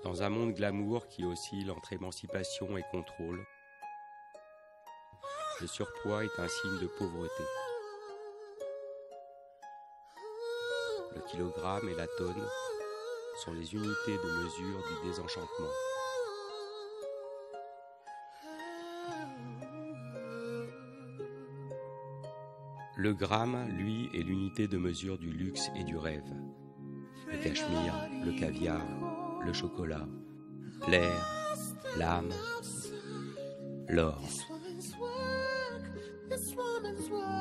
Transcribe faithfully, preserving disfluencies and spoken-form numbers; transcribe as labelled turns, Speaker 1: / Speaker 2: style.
Speaker 1: Dans un monde glamour qui oscille entre émancipation et contrôle, le surpoids est un signe de pauvreté. Le kilogramme et la tonne sont les unités de mesure du désenchantement. Le gramme, lui, est l'unité de mesure du luxe et du rêve. Le cachemire, le caviar, le chocolat, l'air, l'âme, l'or.